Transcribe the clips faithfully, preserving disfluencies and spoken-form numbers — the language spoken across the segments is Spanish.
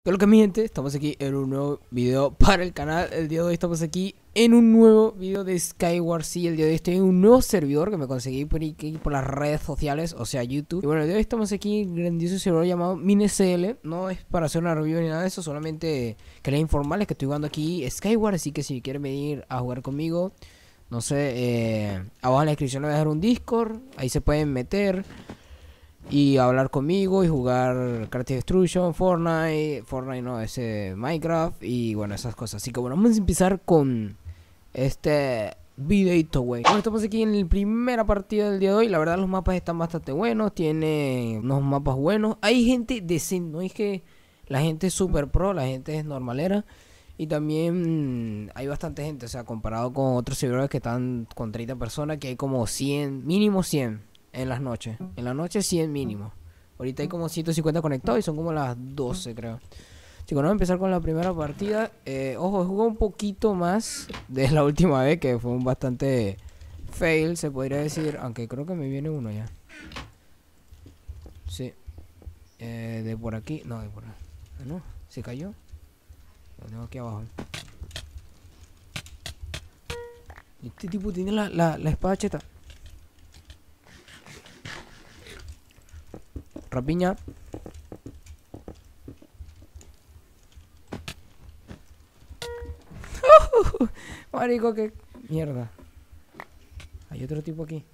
¿Qué es lo que, mi gente? Estamos aquí en un nuevo video para el canal. El día de hoy estamos aquí en un nuevo video de Skyward. Sí, el día de hoy estoy en un nuevo servidor que me conseguí por, aquí, por las redes sociales, o sea YouTube. Y bueno, el día de hoy estamos aquí en un grandioso servidor llamado MineCL. No es para hacer una review ni nada de eso, solamente quería informarles que estoy jugando aquí Skyward. Así que si quieren venir a jugar conmigo, no sé, eh, abajo en la descripción les voy a dejar un Discord. Ahí se pueden meter y hablar conmigo y jugar Crash Destruction, Fortnite, Fortnite no, ese Minecraft y bueno, esas cosas. Así que bueno, vamos a empezar con este videito, güey. Bueno, estamos aquí en la primera partida del día de hoy. La verdad los mapas están bastante buenos, tiene unos mapas buenos. Hay gente decente, no es que la gente es super pro, la gente es normalera. Y también hay bastante gente, o sea, comparado con otros servidores que están con treinta personas, que hay como cien, mínimo cien. En las noches. En la noche cien mínimo. Ahorita hay como ciento cincuenta conectados y son como las doce, creo. Chicos, vamos a empezar con la primera partida. Eh, ojo, he jugado un poquito más de la última vez, que fue un bastante fail, se podría decir. Aunque creo que me viene uno ya. Sí. Eh, de por aquí. No, de por aquí. No, se cayó. Lo tengo aquí abajo. Este tipo tiene la, la, la espada cheta. Rapiña. Marico, qué mierda. Hay otro tipo aquí.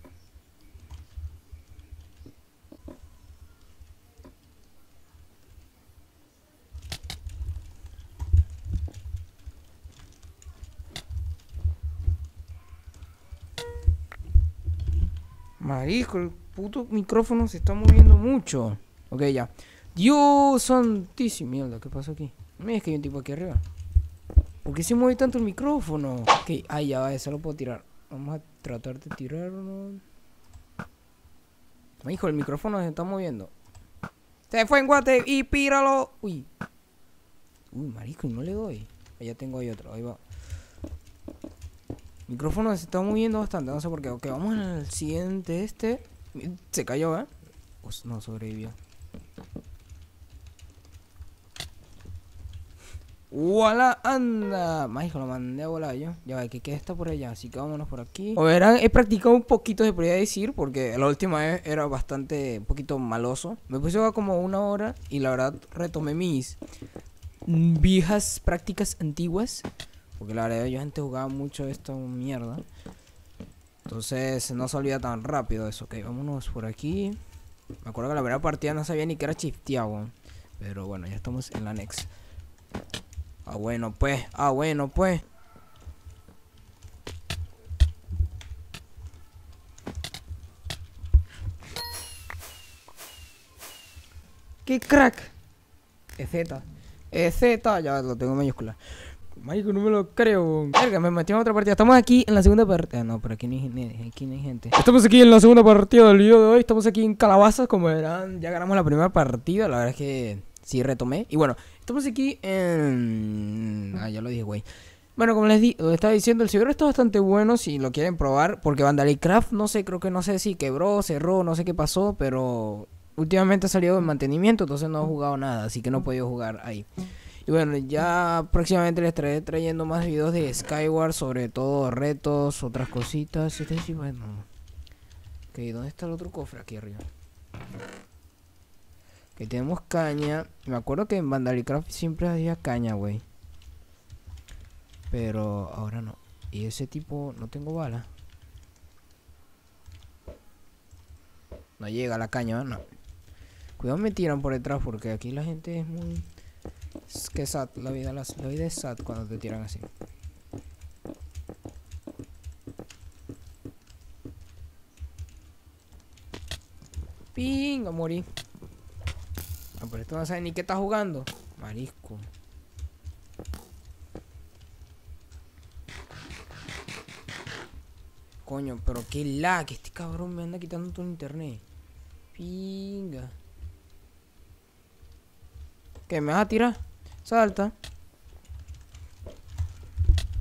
Marico, el puto micrófono se está moviendo mucho. Ok, ya. Dios santísimo. Mierda, ¿qué pasó aquí? Mira, es que hay un tipo aquí arriba. ¿Por qué se mueve tanto el micrófono? Ok, ahí ya va, eso lo puedo tirar. Vamos a tratar de tirarlo. Hijo, el micrófono se está moviendo. Se fue en guate y píralo. Uy. Uy, marico, y no le doy. Allá tengo ahí otro, ahí va. El micrófono se está moviendo bastante, no sé por qué. Ok, vamos al siguiente este. Se cayó, ¿eh? Pues no, sobrevivió. ¡Wala! ¡Anda! Mágico, lo mandé a volar yo. Ya va, que queda está por allá, así que vámonos por aquí. Como verán, he practicado un poquito, se podría decir, porque la última vez era bastante, un poquito maloso. Me puse a jugar como una hora y la verdad retomé mis viejas prácticas antiguas. Porque la verdad yo antes jugaba mucho esto, mierda. Entonces no se olvida tan rápido eso. Ok, vámonos por aquí. Me acuerdo que la primera partida no sabía ni que era chifteado. Pero bueno, ya estamos en la next. Ah, bueno, pues. Ah, bueno, pues. ¡Qué crack! E Z. E Z, ya lo tengo en mayúscula. Marico, no me lo creo. Verga, me metí en otra partida. Estamos aquí en la segunda partida. No, pero aquí no, hay, aquí no hay gente. Estamos aquí en la segunda partida del video de hoy. Estamos aquí en Calabazas. Como verán, ya ganamos la primera partida. La verdad es que sí retomé. Y bueno, estamos aquí en... Ah, ya lo dije, güey. Bueno, como les, di les estaba diciendo, el servidor está bastante bueno si lo quieren probar. Porque Vandalicraft, no sé, creo que no sé si quebró, cerró, no sé qué pasó. Pero últimamente ha salido en mantenimiento. Entonces no he jugado nada. Así que no he podido jugar ahí. Y bueno, ya próximamente les estaré trayendo más videos de Skyward, sobre todo retos, otras cositas. Este sí, bueno. Ok, ¿dónde está el otro cofre? Aquí arriba. Que tenemos caña. Me acuerdo que en Vandalicraft siempre había caña, güey. Pero ahora no. Y ese tipo, no tengo bala. No llega la caña, no. Cuidado, me tiran por detrás porque aquí la gente es muy... Es que sad, la vida, la, la vida es sad cuando te tiran así. Pinga, morí. Ah, pero esto no sabe ni qué está jugando. Marisco. Coño, pero qué lag. Este cabrón me anda quitando todo el internet. Pinga. ¿Qué? ¿Me vas a tirar? Salta.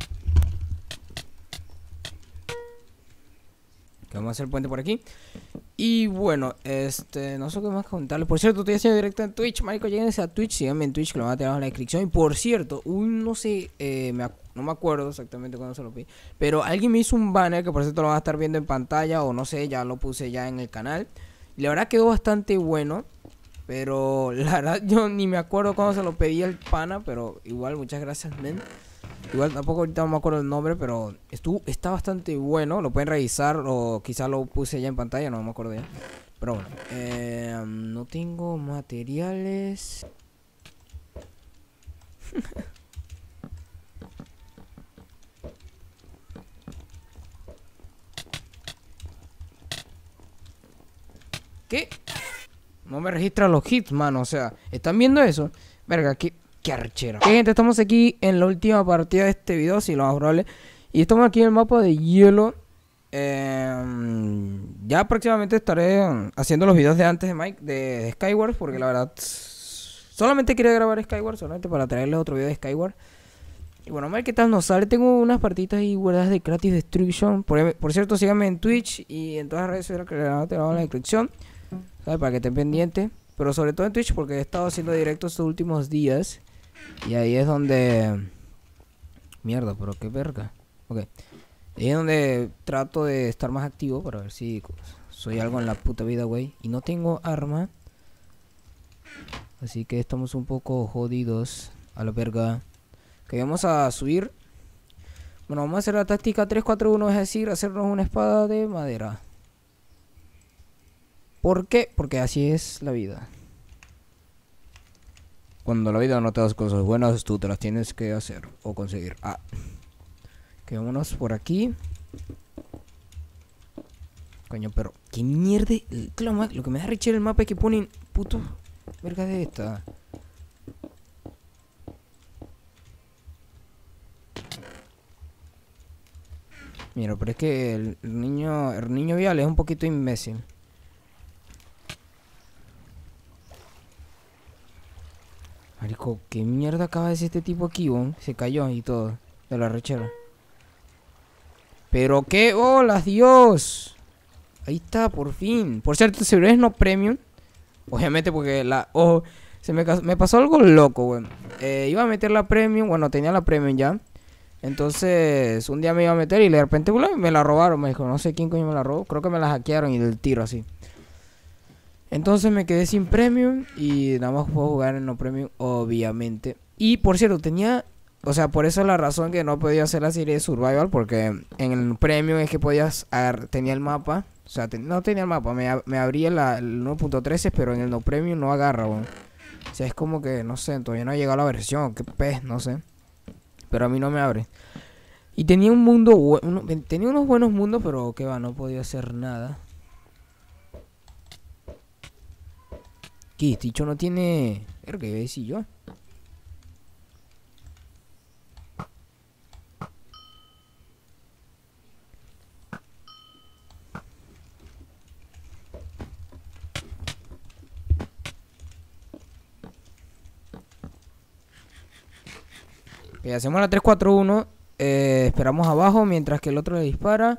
Que vamos a hacer el puente por aquí. Y bueno, este, no sé qué más contarles. Por cierto, estoy haciendo directo en Twitch, marico, lléguense a Twitch, síganme en Twitch, que lo van a tener en la descripción. Y por cierto, un, no sé, eh, me no me acuerdo exactamente cuándo se lo pedí, pero alguien me hizo un banner, que por cierto lo van a estar viendo en pantalla, o no sé, ya lo puse ya en el canal. Y la verdad quedó bastante bueno, pero la verdad yo ni me acuerdo cuándo se lo pedí al pana, pero igual, muchas gracias, men. Igual tampoco ahorita no me acuerdo el nombre, pero estuvo, está bastante bueno. Lo pueden revisar o quizás lo puse ya en pantalla, no me acuerdo ya. Pero bueno, eh, no tengo materiales. ¿Qué? No me registra los hits, mano. O sea, ¿están viendo eso? Verga, qué, qué arrechera. Ok, gente, estamos aquí en la última partida de este video, si lo más probable. Y estamos aquí en el mapa de hielo. Eh, ya próximamente estaré haciendo los videos de antes de Mike, de, de Skyward, porque la verdad solamente quería grabar Skyward, solamente para traerles otro video de Skyward. Y bueno, a ver qué tal nos sale. Tengo unas partitas ahí guardadas de Creative Destruction. Por, por cierto, síganme en Twitch y en todas las redes sociales que les van a tener en la descripción, ¿sabes? Para que estén pendientes. Pero sobre todo en Twitch, porque he estado haciendo directos estos últimos días. Y ahí es donde... Mierda, pero qué verga. Ok. Ahí es donde trato de estar más activo para ver si soy algo en la puta vida, güey. Y no tengo arma. Así que estamos un poco jodidos. A la verga. Ok, vamos a subir. Bueno, vamos a hacer la táctica tres cuatro uno, es decir, hacernos una espada de madera. ¿Por qué? Porque así es la vida. Cuando la vida no te das cosas buenas, tú te las tienes que hacer o conseguir. Ah. Ok, vámonos por aquí. Coño, pero qué mierda. Lo que me da rechera el mapa es que ponen puto verga de esta. Mira, pero es que el niño, el niño vial es un poquito imbécil. Marico, ¿qué mierda acaba de decir este tipo aquí, bon? Se cayó y todo, de la rechera. Pero qué hola, Dios. Ahí está, por fin. Por cierto, si es no premium. Obviamente porque la... Oh, se me, me pasó algo loco, güey. Eh, iba a meter la premium, bueno, tenía la premium ya. Entonces, un día me iba a meter y de repente me la robaron, me dijo, no sé quién coño me la robó. Creo que me la hackearon y del tiro así. Entonces me quedé sin premium y nada más puedo jugar en no premium, obviamente. Y por cierto, tenía... O sea, por eso es la razón que no podía hacer la serie de Survival, porque en el premium es que podías... Agarrar, tenía el mapa. O sea, te, no tenía el mapa, me, me abría la, el uno punto trece, pero en el no premium no agarra, bueno. O sea, es como que, no sé, todavía no ha llegado la versión, qué pez, no sé. Pero a mí no me abre. Y tenía un mundo, uno, tenía unos buenos mundos, pero que va, no podía hacer nada. ¿Qué? Este dicho no tiene... ¿Qué voy a decir yo? Okay, hacemos la tres cuatro uno. Eh, esperamos abajo mientras que el otro le dispara.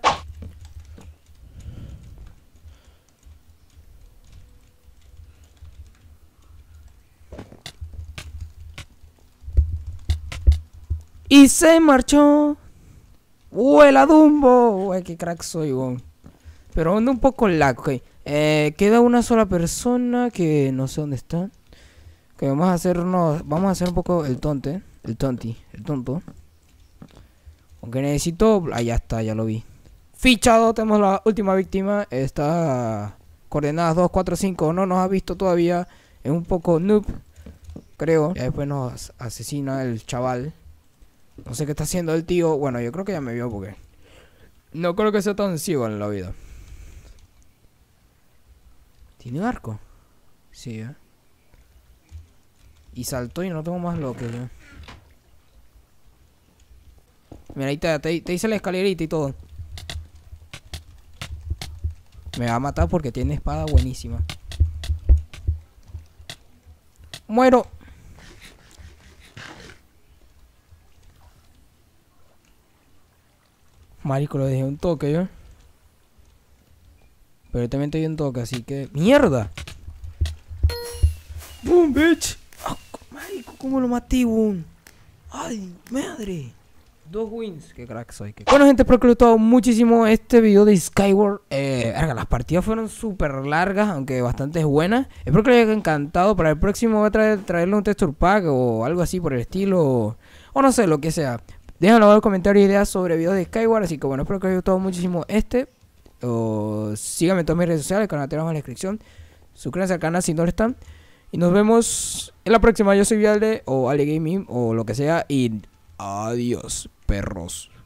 Y se marchó. ¡Vuela, Dumbo! Uy, qué crack soy, bon. Pero ando un poco lag, ok. Eh, queda una sola persona que no sé dónde está. Que vamos a hacernos... Vamos a hacer un poco el tonte. El tonti, el tonto. Aunque necesito... Ah, ya está, ya lo vi. Fichado, tenemos la última víctima. Está... Coordenadas dos, cuatro, cinco. No nos ha visto todavía. Es un poco noob, creo. Y después nos asesina el chaval. No sé qué está haciendo el tío. Bueno, yo creo que ya me vio porque... No creo que sea tan ciego en la vida. ¿Tiene un arco? Sí, ¿eh? Y saltó y no tengo más lo que yo. Mira, ahí te, te, te hice la escalerita y todo. Me va a matar porque tiene espada buenísima. Muero. Marico, lo dejé un toque yo. Pero yo también te di un toque, así que... ¡Mierda! ¡Boom, bitch! Oh, marico, ¿cómo lo maté, boom? ¡Ay, madre! Dos wins, qué crack soy. Qué... Bueno, gente, espero que les haya gustado muchísimo este video de Skyward. Eh, verga, las partidas fueron súper largas, aunque bastante buenas. Espero que les haya encantado. Para el próximo voy a traer, traerle un texture pack o algo así por el estilo. O, o no sé, lo que sea. Déjenlo en los comentarios ideas sobre videos de Skyward. Así que bueno, espero que les haya gustado muchísimo este. O, síganme en todas mis redes sociales, el canal te dejo en la descripción. Suscríbanse al canal si no lo están. Y nos vemos en la próxima. Yo soy Vialde o Ale Gaming o lo que sea. Y adiós, perros.